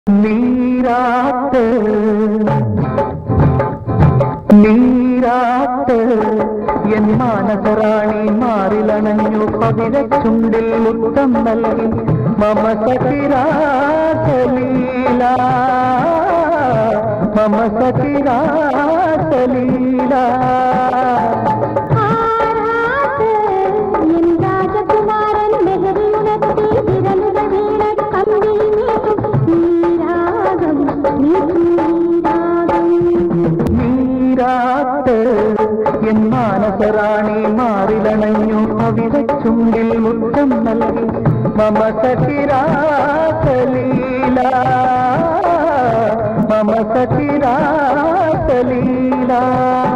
നീരാട്ട് നീരാട്ട് N മാനസറാണി മാറിലണഞ്ഞു പവിഴച്ചുണ്ടിൽ മുത്തം നൽകി മമ സഖിരാസലീല മമ സഖിരാസലീല നീരാട്ട് എൻ മാനസറാണി മാറിലണഞ്ഞു പവിഴച്ചുണ്ടിൽ മുത്തം നൽകി മമ സഖിരാസലീല മമ സഖിരാസലീല